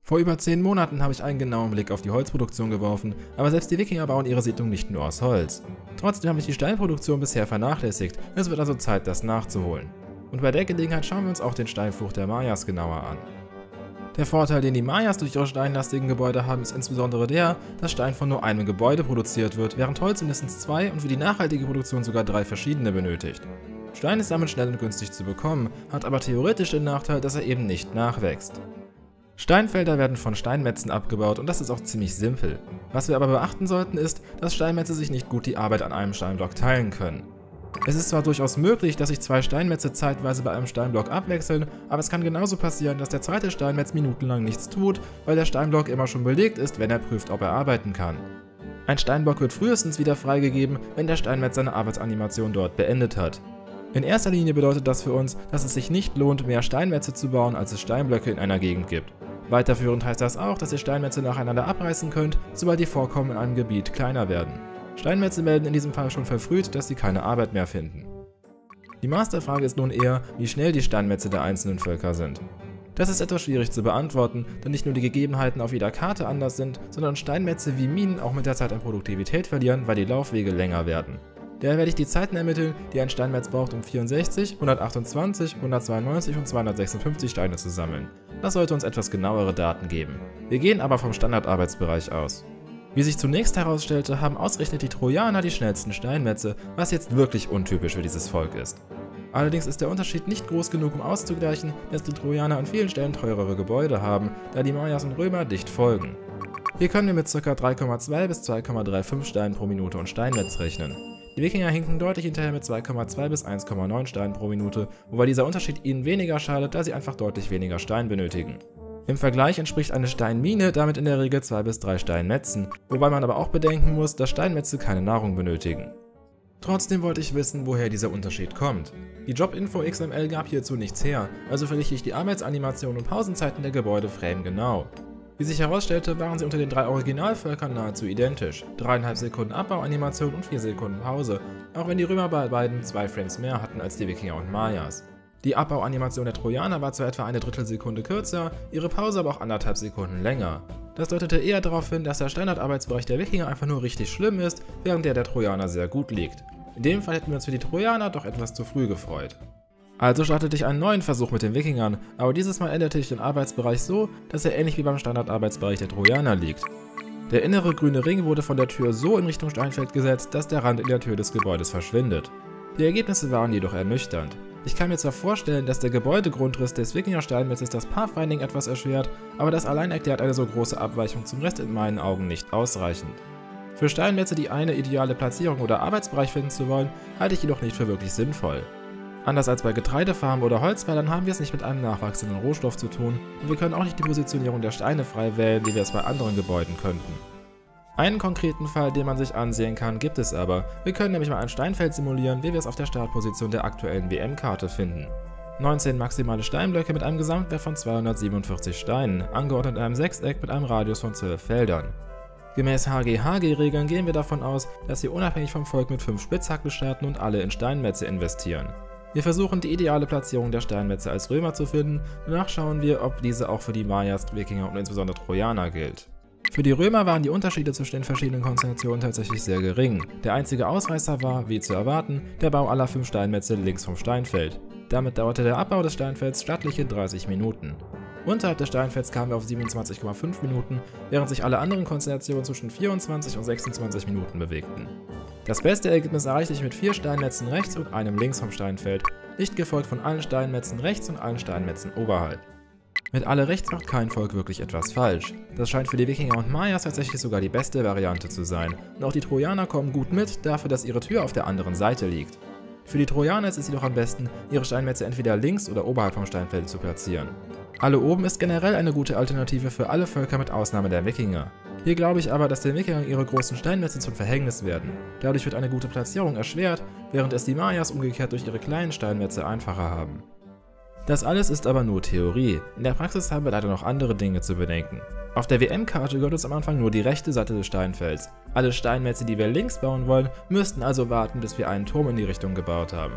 Vor über 10 Monaten habe ich einen genauen Blick auf die Holzproduktion geworfen, aber selbst die Wikinger bauen ihre Siedlung nicht nur aus Holz. Trotzdem habe ich die Steinproduktion bisher vernachlässigt, es wird also Zeit, das nachzuholen. Und bei der Gelegenheit schauen wir uns auch den Steinfluch der Mayas genauer an. Der Vorteil, den die Mayas durch ihre steinlastigen Gebäude haben, ist insbesondere der, dass Stein von nur einem Gebäude produziert wird, während Holz mindestens 2 und für die nachhaltige Produktion sogar 3 verschiedene benötigt. Stein ist damit schnell und günstig zu bekommen, hat aber theoretisch den Nachteil, dass er eben nicht nachwächst. Steinfelder werden von Steinmetzen abgebaut und das ist auch ziemlich simpel. Was wir aber beachten sollten ist, dass Steinmetze sich nicht gut die Arbeit an einem Steinblock teilen können. Es ist zwar durchaus möglich, dass sich 2 Steinmetze zeitweise bei einem Steinblock abwechseln, aber es kann genauso passieren, dass der zweite Steinmetz minutenlang nichts tut, weil der Steinblock immer schon belegt ist, wenn er prüft, ob er arbeiten kann. Ein Steinblock wird frühestens wieder freigegeben, wenn der Steinmetz seine Arbeitsanimation dort beendet hat. In erster Linie bedeutet das für uns, dass es sich nicht lohnt, mehr Steinmetze zu bauen, als es Steinblöcke in einer Gegend gibt. Weiterführend heißt das auch, dass ihr Steinmetze nacheinander abreißen könnt, sobald die Vorkommen in einem Gebiet kleiner werden. Steinmetze melden in diesem Fall schon verfrüht, dass sie keine Arbeit mehr finden. Die Masterfrage ist nun eher, wie schnell die Steinmetze der einzelnen Völker sind. Das ist etwas schwierig zu beantworten, da nicht nur die Gegebenheiten auf jeder Karte anders sind, sondern Steinmetze wie Minen auch mit der Zeit an Produktivität verlieren, weil die Laufwege länger werden. Daher werde ich die Zeiten ermitteln, die ein Steinmetz braucht, um 64, 128, 192 und 256 Steine zu sammeln. Das sollte uns etwas genauere Daten geben. Wir gehen aber vom Standardarbeitsbereich aus. Wie sich zunächst herausstellte, haben ausgerechnet die Trojaner die schnellsten Steinmetze, was jetzt wirklich untypisch für dieses Volk ist. Allerdings ist der Unterschied nicht groß genug, um auszugleichen, dass die Trojaner an vielen Stellen teurere Gebäude haben, da die Mayas und Römer dicht folgen. Hier können wir mit ca. 3,2 bis 2,35 Steinen pro Minute und Steinmetz rechnen. Die Wikinger hinken deutlich hinterher mit 2,2 bis 1,9 Steinen pro Minute, wobei dieser Unterschied ihnen weniger schadet, da sie einfach deutlich weniger Stein benötigen. Im Vergleich entspricht eine Steinmine damit in der Regel 2 bis 3 Steinmetzen, wobei man aber auch bedenken muss, dass Steinmetze keine Nahrung benötigen. Trotzdem wollte ich wissen, woher dieser Unterschied kommt. Die Jobinfo XML gab hierzu nichts her, also vergliche ich die Arbeitsanimation und Pausenzeiten der Gebäude framegenau. Wie sich herausstellte, waren sie unter den 3 Originalvölkern nahezu identisch, 3,5 Sekunden Abbauanimation und 4 Sekunden Pause, auch wenn die Römer bei beiden 2 Frames mehr hatten als die Wikinger und Mayas. Die Abbauanimation der Trojaner war zwar etwa eine Drittelsekunde kürzer, ihre Pause aber auch 1,5 Sekunden länger. Das deutete eher darauf hin, dass der Standardarbeitsbereich der Wikinger einfach nur richtig schlimm ist, während der Trojaner sehr gut liegt. In dem Fall hätten wir uns für die Trojaner doch etwas zu früh gefreut. Also startete ich einen neuen Versuch mit den Wikingern, aber dieses Mal änderte ich den Arbeitsbereich so, dass er ähnlich wie beim Standardarbeitsbereich der Trojaner liegt. Der innere grüne Ring wurde von der Tür so in Richtung Steinfeld gesetzt, dass der Rand in der Tür des Gebäudes verschwindet. Die Ergebnisse waren jedoch ernüchternd. Ich kann mir zwar vorstellen, dass der Gebäudegrundriss des Wikinger-Steinmetzes das Pathfinding etwas erschwert, aber das allein erklärt eine so große Abweichung zum Rest in meinen Augen nicht ausreichend. Für Steinmetze die eine ideale Platzierung oder Arbeitsbereich finden zu wollen, halte ich jedoch nicht für wirklich sinnvoll. Anders als bei Getreidefarmen oder Holzfällern haben wir es nicht mit einem nachwachsenden Rohstoff zu tun und wir können auch nicht die Positionierung der Steine frei wählen, wie wir es bei anderen Gebäuden könnten. Einen konkreten Fall, den man sich ansehen kann, gibt es aber. Wir können nämlich mal ein Steinfeld simulieren, wie wir es auf der Startposition der aktuellen WM-Karte finden. 19 maximale Steinblöcke mit einem Gesamtwert von 247 Steinen, angeordnet in einem Sechseck mit einem Radius von 12 Feldern. Gemäß HG-HG-Regeln gehen wir davon aus, dass wir unabhängig vom Volk mit 5 Spitzhacken starten und alle in Steinmetze investieren. Wir versuchen die ideale Platzierung der Steinmetze als Römer zu finden, danach schauen wir, ob diese auch für die Mayas, Wikinger und insbesondere Trojaner gilt. Für die Römer waren die Unterschiede zwischen den verschiedenen Konstellationen tatsächlich sehr gering. Der einzige Ausreißer war, wie zu erwarten, der Bau aller 5 Steinmetze links vom Steinfeld. Damit dauerte der Abbau des Steinfelds stattliche 30 Minuten. Unterhalb des Steinfelds kamen wir auf 27,5 Minuten, während sich alle anderen Konstellationen zwischen 24 und 26 Minuten bewegten. Das beste Ergebnis erreichte ich mit 4 Steinmetzen rechts und einem links vom Steinfeld, dicht gefolgt von allen Steinmetzen rechts und allen Steinmetzen oberhalb. Mit alle rechts macht kein Volk wirklich etwas falsch. Das scheint für die Wikinger und Mayas tatsächlich sogar die beste Variante zu sein. Und auch die Trojaner kommen gut mit, dafür, dass ihre Tür auf der anderen Seite liegt. Für die Trojaner ist es jedoch am besten, ihre Steinmetze entweder links oder oberhalb vom Steinfeld zu platzieren. Alle oben ist generell eine gute Alternative für alle Völker mit Ausnahme der Wikinger. Hier glaube ich aber, dass den Wikingern ihre großen Steinmetze zum Verhängnis werden. Dadurch wird eine gute Platzierung erschwert, während es die Mayas umgekehrt durch ihre kleinen Steinmetze einfacher haben. Das alles ist aber nur Theorie. In der Praxis haben wir leider noch andere Dinge zu bedenken. Auf der WM-Karte gehört uns am Anfang nur die rechte Seite des Steinfelds. Alle Steinmetze, die wir links bauen wollen, müssten also warten, bis wir einen Turm in die Richtung gebaut haben.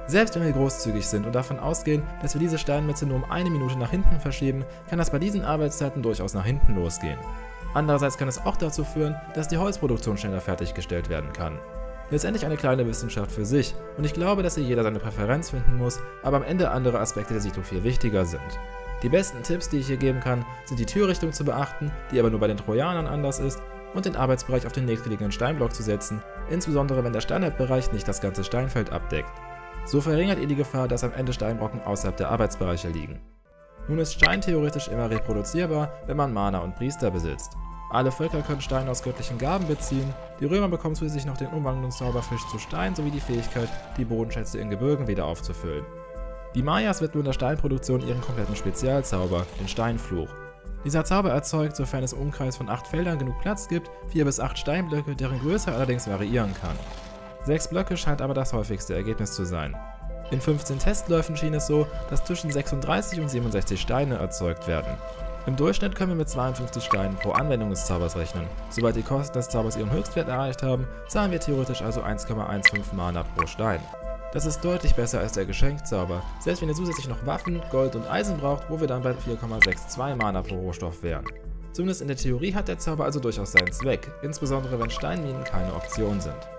Selbst wenn wir großzügig sind und davon ausgehen, dass wir diese Steinmetze nur um 1 Minute nach hinten verschieben, kann das bei diesen Arbeitszeiten durchaus nach hinten losgehen. Andererseits kann es auch dazu führen, dass die Holzproduktion schneller fertiggestellt werden kann. Letztendlich eine kleine Wissenschaft für sich und ich glaube, dass hier jeder seine Präferenz finden muss, aber am Ende andere Aspekte der Siedlung viel wichtiger sind. Die besten Tipps, die ich hier geben kann, sind die Türrichtung zu beachten, die aber nur bei den Trojanern anders ist, und den Arbeitsbereich auf den nächstgelegenen Steinblock zu setzen, insbesondere wenn der Standardbereich nicht das ganze Steinfeld abdeckt. So verringert ihr die Gefahr, dass am Ende Steinbrocken außerhalb der Arbeitsbereiche liegen. Nun ist Stein theoretisch immer reproduzierbar, wenn man Mana und Priester besitzt. Alle Völker können Stein aus göttlichen Gaben beziehen, die Römer bekommen zusätzlich noch den Umwandlungszauber Fisch zu Stein sowie die Fähigkeit, die Bodenschätze in Gebirgen wieder aufzufüllen. Die Mayas widmen der Steinproduktion ihren kompletten Spezialzauber, den Steinfluch. Dieser Zauber erzeugt, sofern es im Umkreis von 8 Feldern genug Platz gibt, 4 bis 8 Steinblöcke, deren Größe allerdings variieren kann. 6 Blöcke scheint aber das häufigste Ergebnis zu sein. In 15 Testläufen schien es so, dass zwischen 36 und 67 Steine erzeugt werden. Im Durchschnitt können wir mit 52 Steinen pro Anwendung des Zaubers rechnen. Sobald die Kosten des Zaubers ihren Höchstwert erreicht haben, zahlen wir theoretisch also 1,15 Mana pro Stein. Das ist deutlich besser als der Geschenkzauber, selbst wenn ihr zusätzlich noch Waffen, Gold und Eisen braucht, wo wir dann bei 4,62 Mana pro Rohstoff wären. Zumindest in der Theorie hat der Zauber also durchaus seinen Zweck, insbesondere wenn Steinminen keine Option sind.